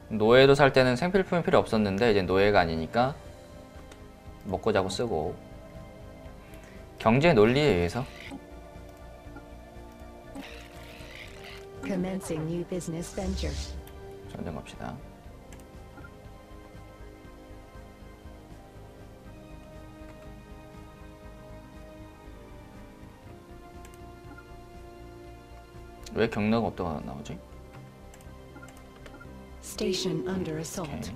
노예도 살 때는 생필품이 필요 없었는데 이제 노예가 아니니까 먹고 자고 쓰고. 경제 논리에 의해서. Commencing new business venture. 전쟁 갑시다. 왜 경로가 없다고 나오지? Station under assault.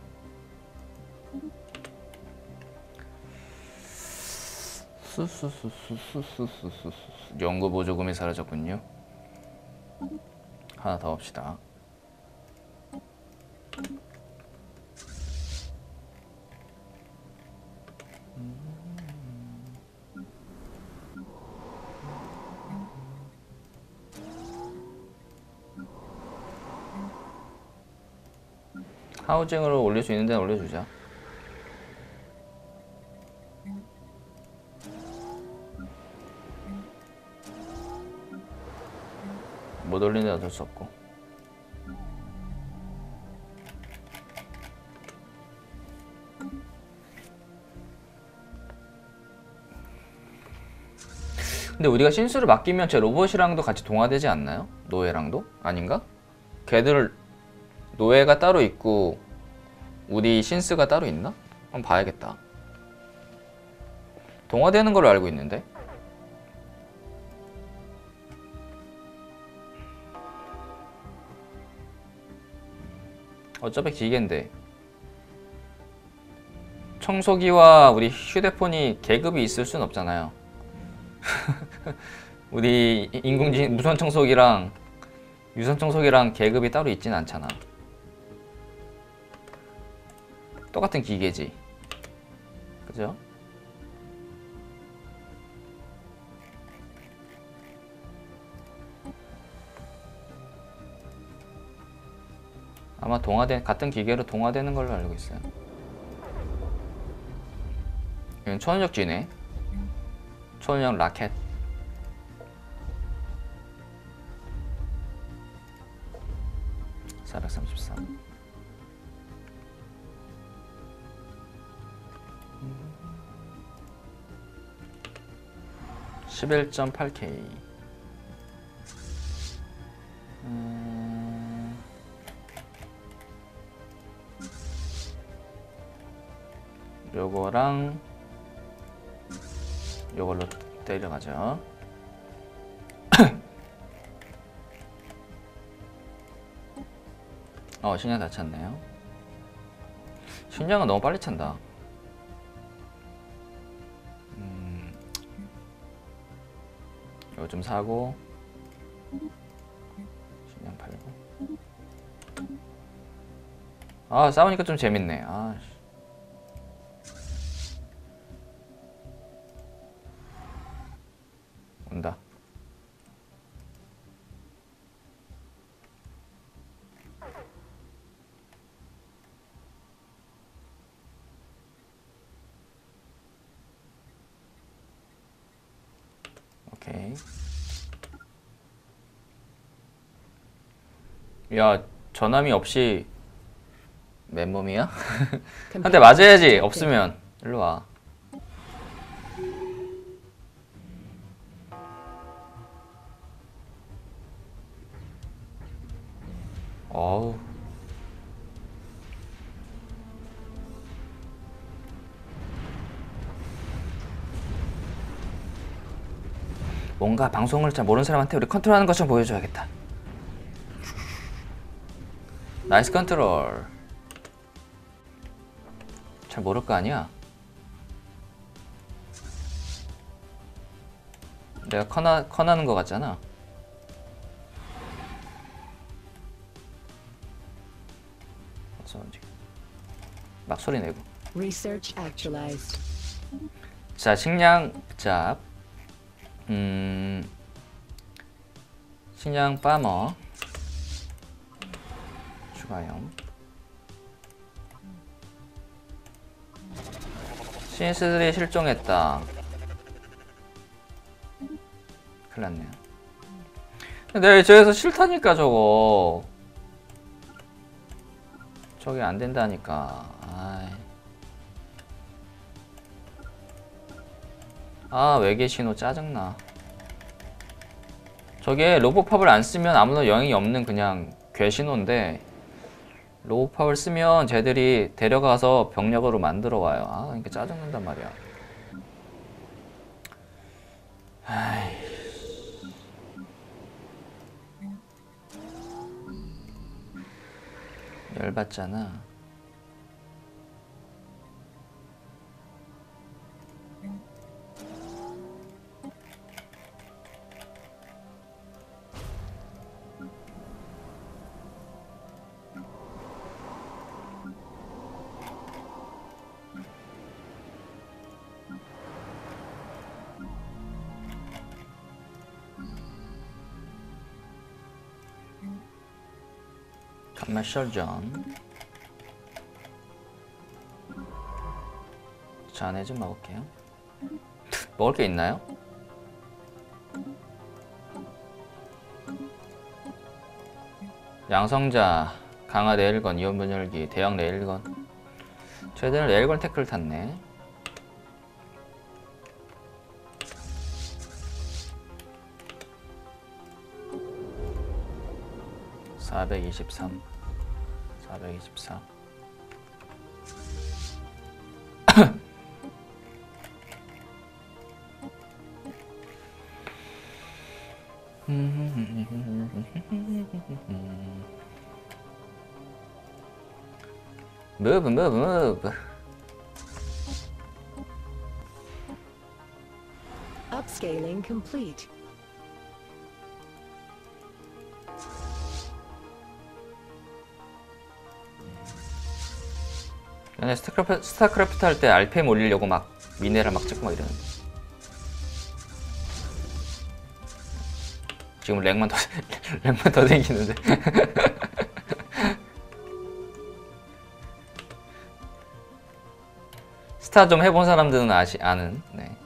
연구 보조금이 사라졌군요. 하나 더 합시다. 하우징으로 올릴 수 있는 데는 올려주자. 못 올리는 데는 어쩔 수 없고. 근데 우리가 신수를 맡기면 제 로봇이랑도 같이 동화되지 않나요? 노예랑도? 아닌가? 걔들 노예가 따로 있고 우리 신스가 따로 있나? 한번 봐야겠다. 동화되는 걸로 알고 있는데. 어차피 기계인데 청소기와 우리 휴대폰이 계급이 있을 순 없잖아요. 우리 인공지능 무선 청소기랑 유선 청소기랑 계급이 따로 있진 않잖아. 똑같은 기계지. 그죠? 아마 같은 기계로 동화되는 걸로 알고 있어요. 이건 초능력 쥐네. 초능력 라켓. (433) 11.8K. 요거랑 요걸로 때려가죠. 식량 다 찼네요. 식량은 너무 빨리 찬다. 이거 좀 사고 식량 팔고. 싸우니까 좀 재밌네. 온다. 오케이. 야, 전함이 없이 맨몸이야? 한 대 맞아야지. 없으면 일로 와. 어우. 뭔가 방송을 잘 모르는 사람한테 우리 컨트롤하는 것 좀 보여줘야겠다. 나이스 컨트롤. 잘 모를 거 아니야? 내가 커나는 거 같잖아. 막 소리 내고. Research actualized. 자, 식량 짭. 식량 파머 추가형. 신스들이 실종했다. 큰일 났네요. 근데 저기서 싫다니까 저거. 저게 안 된다니까. 아이. 아, 외계 신호 짜증나. 저게 로봇팝을 안 쓰면 아무런 영향이 없는 그냥 궤신호인데, 로봇팝을 쓰면 쟤들이 데려가서 병력으로 만들어 와요. 아, 그러니까 짜증난단 말이야. 아이. 열받잖아. 커머셜전. 잔에 좀 먹을게요. 먹을 게 있나요? 양성자, 강화 레일건, 이온 분열기, 대형 레일건. 쟤들은 레일건 태클 탔네. (423) 424. move. Upscaling complete. 옛날에 스타크래프트 할 때 RPM 올리려고 막 미네랄 막 찍고 막 이러는데 지금 렉만 더 렉만 더 생기는데. 스타 좀 해본 사람들은 아는. 네.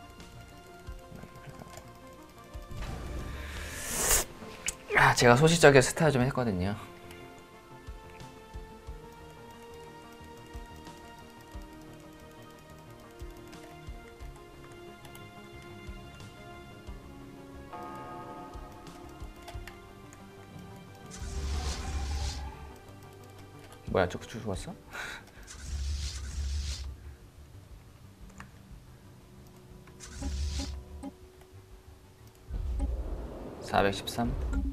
아, 제가 소시적에 스타 좀 했거든요. 뭐야, 저 죽었어? (413)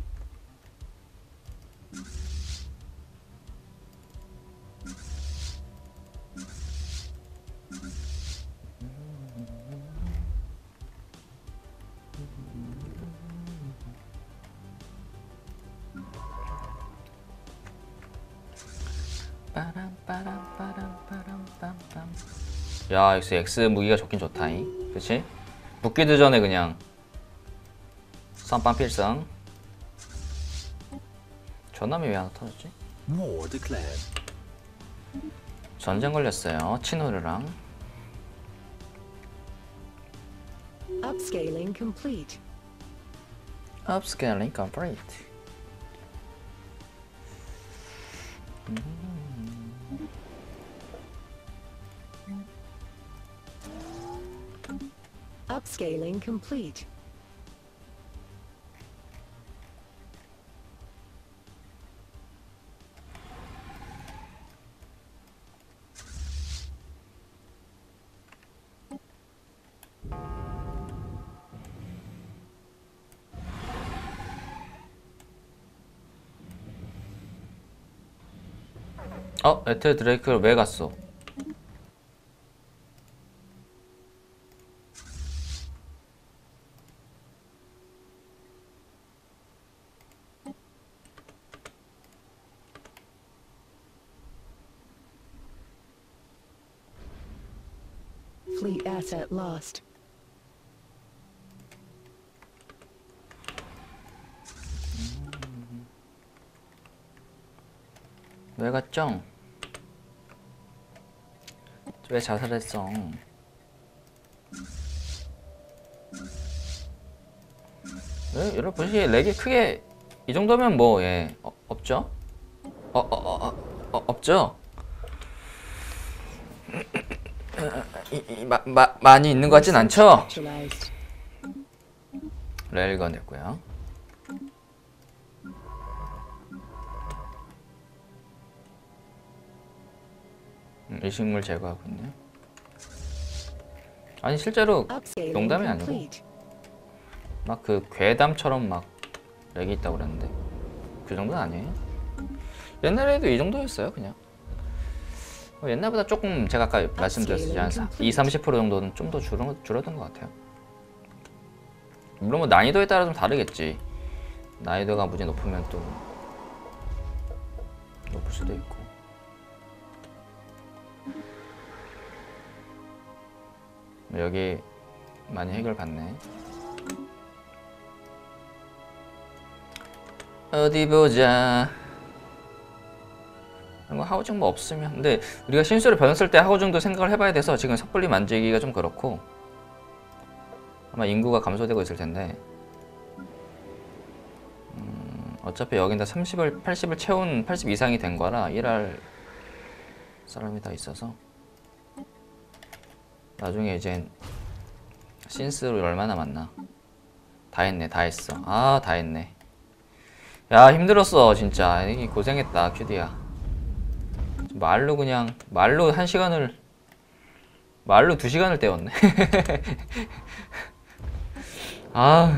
야, 역시 X 무기가 좋긴 좋다잉. 그치? 붙기도 전에 그냥 선빵 필성. 전함이 왜 안 터졌지? War declared. 전쟁 걸렸어요. 친노르랑. Upscaling complete. Upscaling complete. Upscaling complete. 에트 드레이크를 왜 갔어? Fleet asset lost. 왜 갔죠? 왜 자살했어? 네, 여러분 보시기에 렉이 크게 이 정도면 뭐 없죠? 없죠? 없죠? 많이 있는 것 같진 않죠? Actualized. 레일건 됐고요. 일식물 제거하고 있네. 아니 실제로 Upscaling 농담이 아니고 complete. 막 그 괴담처럼 막 렉이 있다고 그랬는데 그 정도는 아니에요. 옛날에도 이 정도였어요 그냥. 옛날보다 조금 제가 아까 말씀드렸듯이 한 20-30% 정도는 좀 더 줄어든 것 같아요. 물론 뭐 난이도에 따라 좀 다르겠지. 난이도가 무지 높으면 또 높을 수도 있고. 여기 많이 해결받네. 어디 보자. 뭐 하우징 뭐 없으면. 근데 우리가 신수를 변했을 때 하우징도 생각을 해봐야 돼서 지금 섣불리 만지기가 좀 그렇고 아마 인구가 감소되고 있을 텐데 어차피 여긴 다 80을 채운 80 이상이 된 거라 일할 사람이 다 있어서 나중에 이제 신스로 얼마나 많나. 다 했네, 다 했어. 아, 다 했네. 야, 힘들었어 진짜. 이게 고생했다 큐디야. 말로 그냥 말로 1시간을 말로 2시간을 때웠네. 아,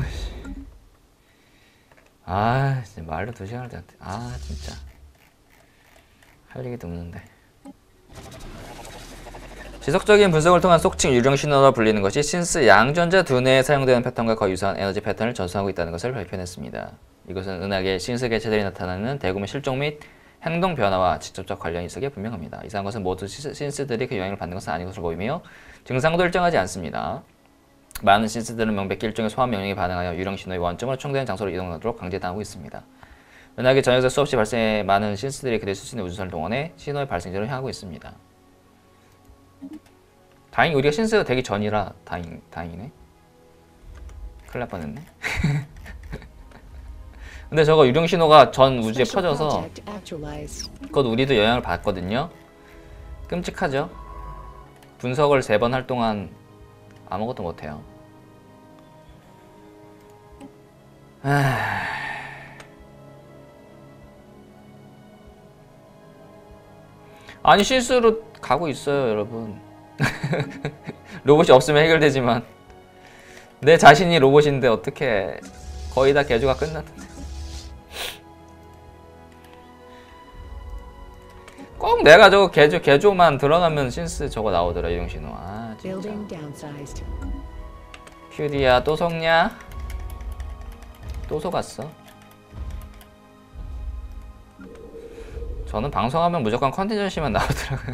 진짜 말로 2시간을 때웠대. 아, 진짜 할 얘기도 없는데. 지속적인 분석을 통한 속칭 유령 신호로 불리는 것이 신스 양전자 두뇌에 사용되는 패턴과 거의 유사한 에너지 패턴을 전수하고 있다는 것을 발표했습니다. 이것은 은하계 신스 개체들이 나타나는 대구의 실종 및 행동 변화와 직접적 관련이 있으게 분명합니다. 이상한 것은 모두 신스들이 그 영향을 받는 것은 아닌 것으로 보이며 증상도 일정하지 않습니다. 많은 신스들은 명백히 일종의 소환 명령에 반응하여 유령 신호의 원점으로 초청되는 장소로 이동하도록 강제당하고 있습니다. 은하계 전역에서 수없이 발생해 많은 신스들이 그들의 수신의 우주선을 동원해 신호의 발생지로 향하고 있습니다. 다행히 우리가 신스가 되기 전이라 다행이네. 큰일 날 뻔했네. 근데 저거 유령 신호가 전 우주에 퍼져서 그것 우리도 영향을 받거든요. 끔찍하죠. 분석을 3번 할 동안 아무것도 못해요. 아니 실수로 가고 있어요 여러분. 로봇이 없으면 해결되지만 내 자신이 로봇인데 어떻게 거의 다 개조가 끝났는데 꼭 내가 저거 개조만 들어가면 신스 저거 나오더라 유령신호. 아 진짜. 큐디야 또 속냐? 또 속았어. 저는 방송하면 무조건 컨텐츠만 나오더라고요.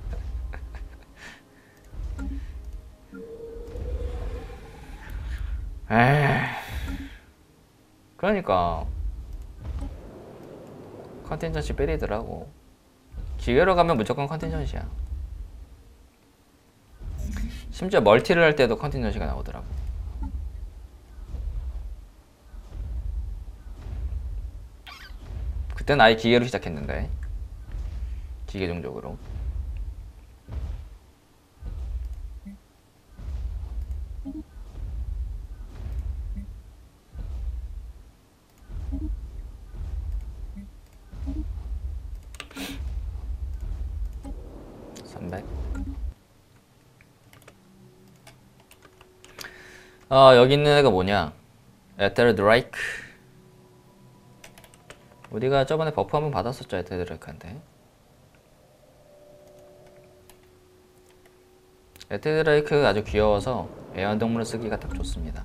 에이, 그러니까 컨텐츠 빼리더라고. 기회로 가면 무조건 컨텐츠야. 심지어 멀티를 할 때도 컨텐츠가 나오더라고. 그땐 아예 기계로 시작했는데 기계종족으로. 여기 있는 애가 뭐냐? 에테르 드라이크. 우리가 저번에 버프 한번 받았었죠, 에테르 드라이크한테. 에테르 드라이크 아주 귀여워서 애완동물을 쓰기가 딱 좋습니다.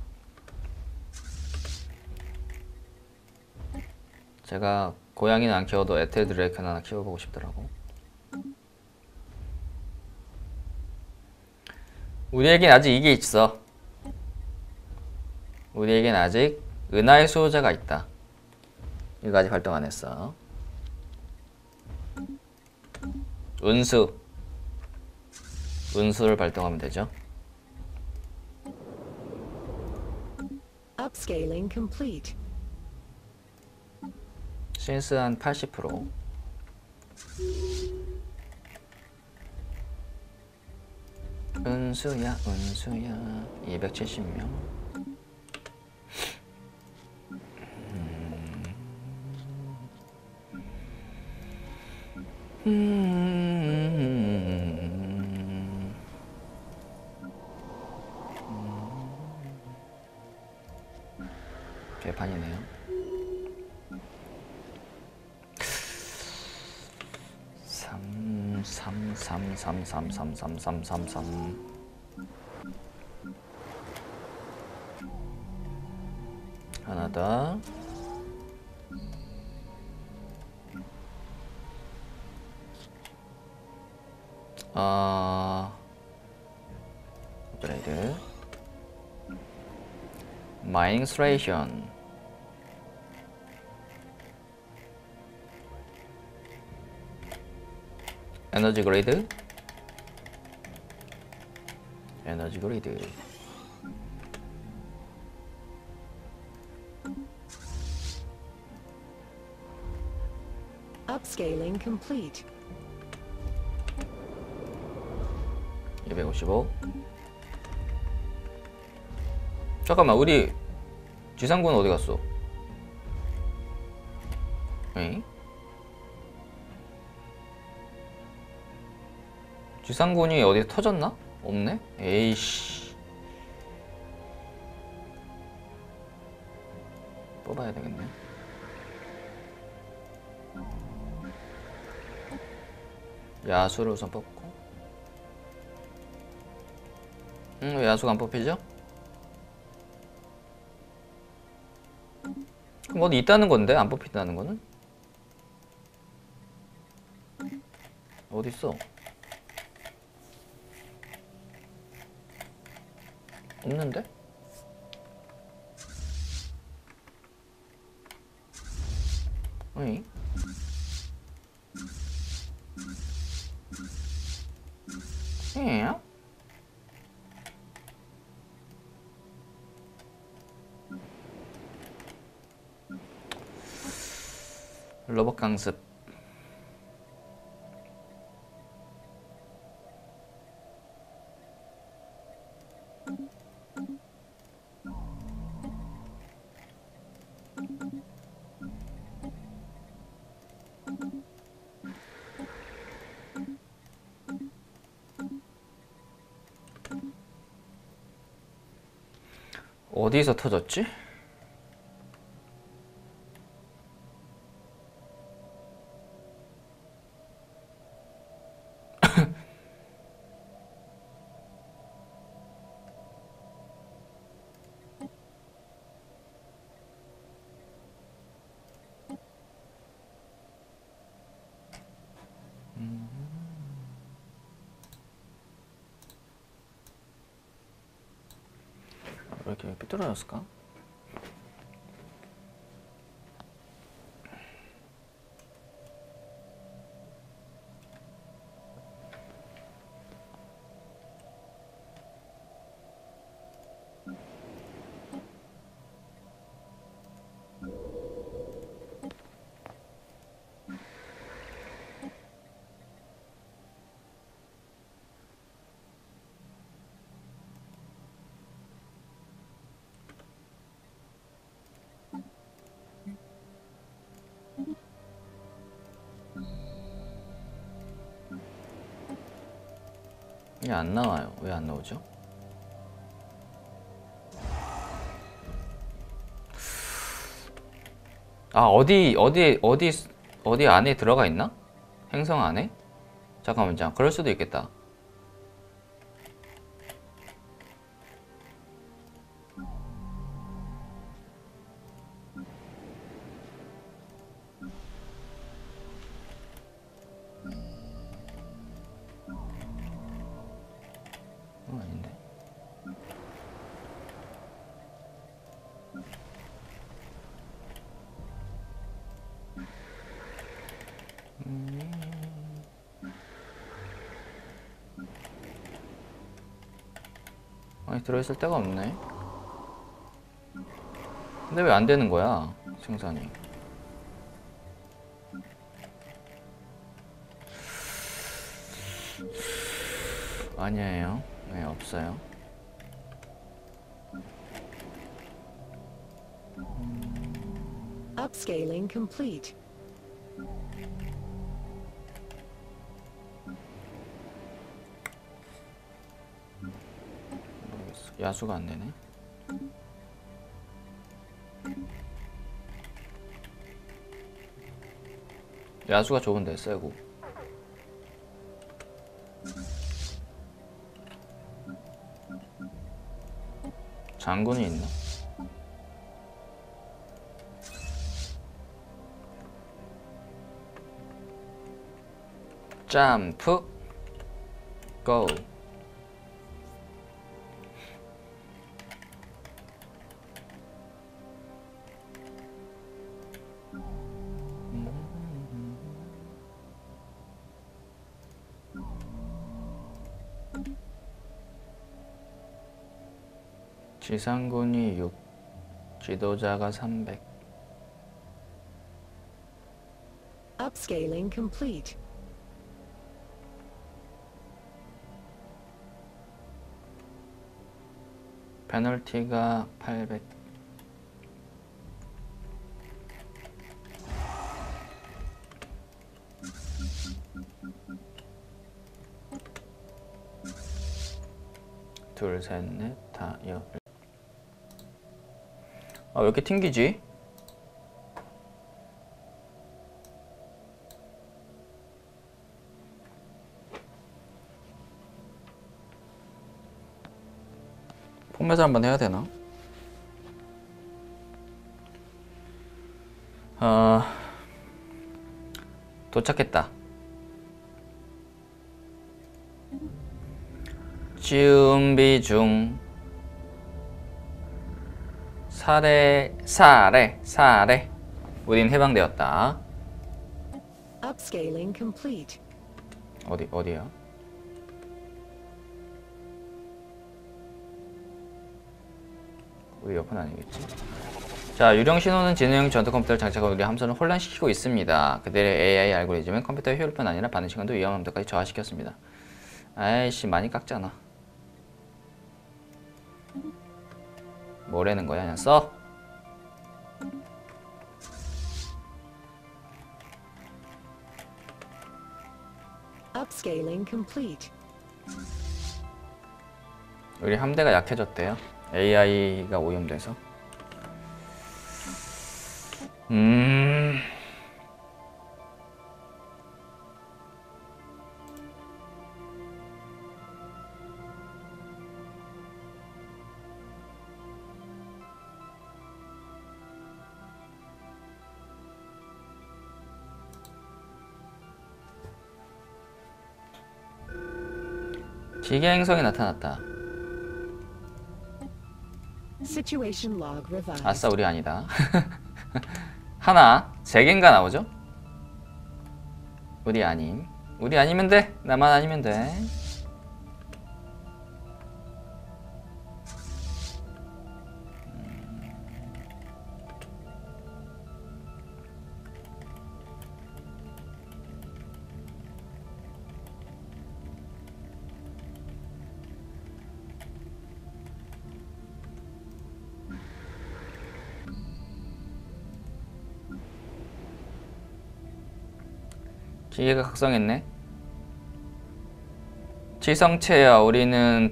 제가 고양이는 안 키워도 에테르 드라이크는 하나 키워보고 싶더라고. 우리에겐 아직 이게 있어. 우리에겐 아직 은하의 수호자가 있다. 이거 아직 발동 안 했어. 운수를 발동하면 되죠. Upscaling complete. 신스 한 80%. 은수야 은수야 270명. 개판이네요. 3 하나 더. 업그레이드. 마이닝 스테이션. 에너지 그레이드. 에너지 그레이드. Upscaling complete. 255. 잠깐만, 우리 지상군 어디 갔어? 에이? 지상군이 어디 터졌나? 없네? 에이씨. 뽑아야 되겠네. 야수를 우선 뽑고. 왜 야수가 안 뽑히죠? 그럼 어디 있다는 건데? 안 뽑힌다는 거는? 어디 있어? 없는데? 어이? 예? 로봇 강습. 어디서 터졌지? 왜 이렇게 삐뚤어졌을까? 이게 안 나와요. 왜 안 나오죠? 아, 어디 안에 들어가 있나? 행성 안에? 잠깐만, 그럴 수도 있겠다. 아닌데. 아니, 들어있을 데가 없네. 근데 왜 안 되는 거야, 생산이? 아니에요. 네, 없어요. Upscaling complete. 모르겠어. 야수가 안 되네. 야수가 좋은데 세고. 장군이 있나? 점프 고. 지상군이 6, 지도자가 300. Upscaling complete. 페널티가 800. 둘, 셋, 넷, 다, 여. 아, 왜 이렇게 튕기지? 폼매사 한번 해야 되나? 도착했다. 준비 중. 사례. 우린 해방되었다. Upscaling complete. 어디야? 우리 옆은 아니겠지? 자, 유령 신호는 지능형 전투 컴퓨터를 장착한 우리 함선을 혼란시키고 있습니다. 그들의 AI 알고리즘은 컴퓨터의 효율뿐 아니라 반응 시간도 위험한 함대까지 저하시켰습니다. 아이씨, 많이 깎잖아. 뭐라는 거야? 그냥 써. Upscaling complete. 우리 함대가 약해졌대요. AI가 오염돼서. 기계 행성이 나타났다. Situation log revised. 아싸, 우리 아니다. 하나, 3개인가 나오죠? 우리 아님. 우리 아니면 돼. 나만 아니면 돼. 기계가 각성했네. 지성체여, 우리는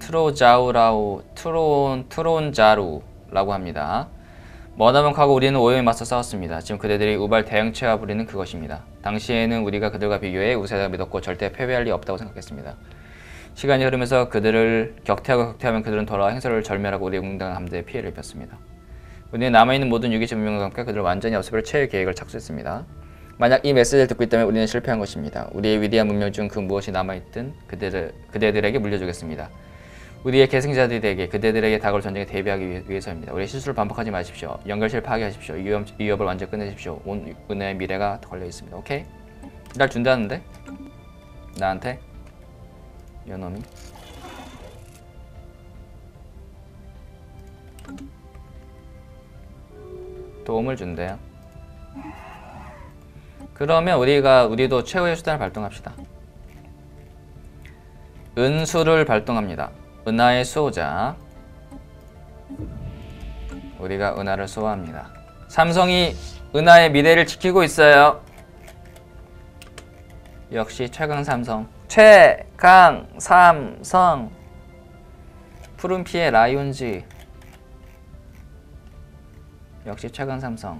트론자루라고 합니다. 머나먼 과거 우리는 오염에 맞서 싸웠습니다. 지금 그대들이 우발 대형체와 부리는 그것입니다. 당시에는 우리가 그들과 비교해 우세하다 믿었고 절대 패배할 리 없다고 생각했습니다. 시간이 흐르면서 그들을 격퇴하면 그들은 돌아와 행설을 절멸하고 우리의 응당한 함대에 피해를 입혔습니다. 우리는 남아있는 모든 유기체 문명과 함께 그들을 완전히 없애버릴 최후의 계획을 착수했습니다. 만약 이 메시지를 듣고 있다면 우리는 실패한 것입니다. 우리의 위대한 문명 중 그 무엇이 남아있든 그대들에게 물려주겠습니다. 우리의 계승자들에게 그대들에게 다가올 전쟁에 대비하기 위해서입니다. 우리의 실수를 반복하지 마십시오. 연결실 파괴하십시오. 위협을 완전히 끝내십시오. 온 은혜의 미래가 걸려 있습니다. 오케이? 날 준다는데? 나한테? 요놈이? 도움을 준대요. 그러면 우리도 최후의 수단을 발동합시다. 은수를 발동합니다. 은하의 수호자. 우리가 은하를 수호합니다. 삼성이 은하의 미래를 지키고 있어요. 역시 최강 삼성. 최강 삼성. 푸른 피의 라이온즈. 역시 최강 삼성.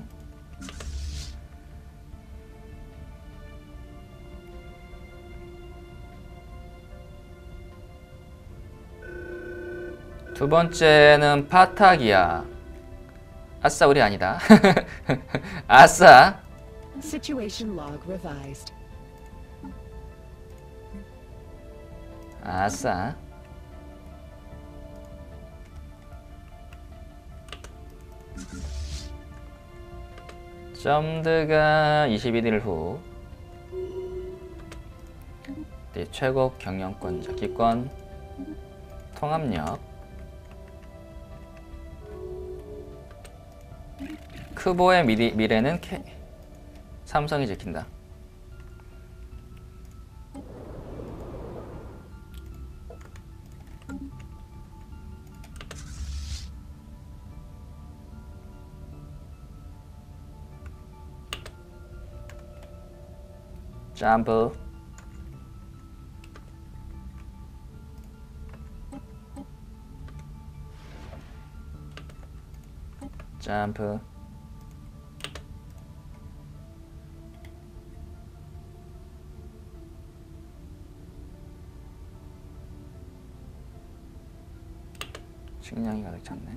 두 번째는 파타기아. 아싸, 우리 아니다. 아싸. Situation log revised. 아싸. 점드가 21일 후 최고 경영권자 기권 통합력 크보의 미래는 삼성이 지킨다. 점프. 점프. 식량이 가득 찼네.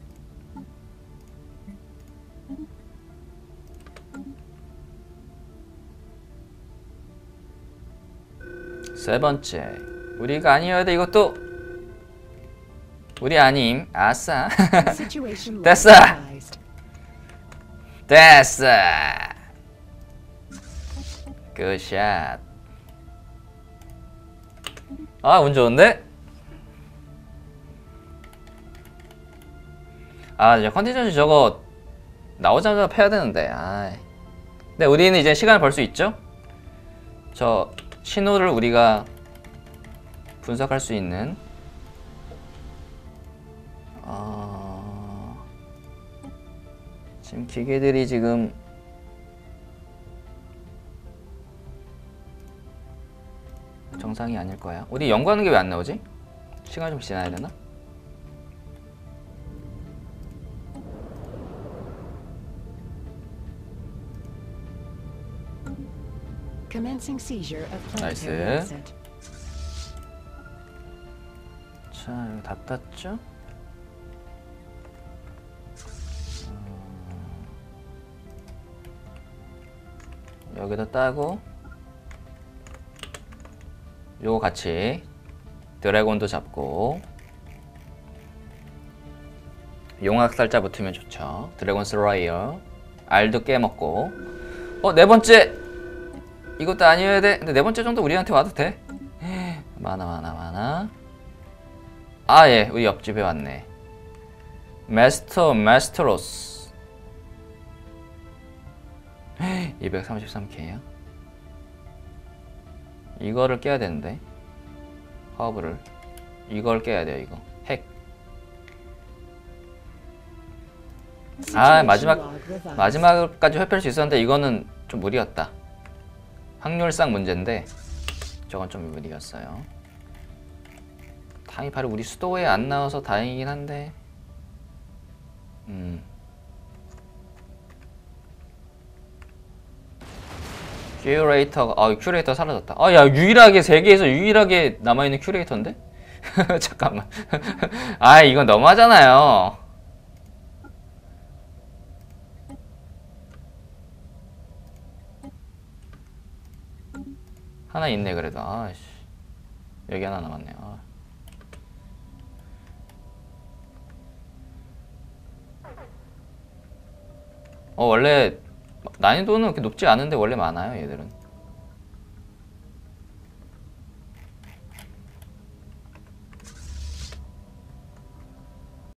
세 번째, 우리가 아니어야 돼. 이것도 우리 아님. 아싸. Situation log 됐어. revised. 됐어. 굿샷. 아, 운 좋은데? 아, 이제 컨디션이 저거 나오자마자 패야 되는데. 아. 근데 우리는 이제 시간을 벌 수 있죠? 저 신호를 우리가 분석할 수 있는 지금 기계들이 지금 정상이 아닐 거야. 우리 연구하는 게 왜 안 나오지? 시간 좀 지나야 되나? Commencing seizure of planetary 나이스. asset. 자, 이거 다 땄죠? 여기다 따고 요거 같이 드래곤도 잡고 용학살자 붙으면 좋죠. 드래곤 슬라이어. 알도 깨먹고. 네 번째 이것도 아니어야 돼. 근데 네 번째 정도 우리한테 와도 돼. 많아. 아, 예, 우리 옆집에 왔네. 마스터로스 233K야. 이거를 깨야 되는데. 허브를 이걸 깨야 돼요. 이거 핵. 아, Situation log revised. 마지막까지 회피할 수 있었는데 이거는 좀 무리였다. 확률상 문제인데 저건 좀 무리였어요. 다행히 바로 우리 수도에 안 나와서 다행이긴 한데. 큐레이터 사라졌다. 야, 유일하게 세계에서 유일하게 남아있는 큐레이터인데? 잠깐만. 이건 너무하잖아요. 하나 있네 그래도. 아씨, 여기 하나 남았네. 원래 난이도는 그렇게 높지 않은데 원래 많아요 얘들은.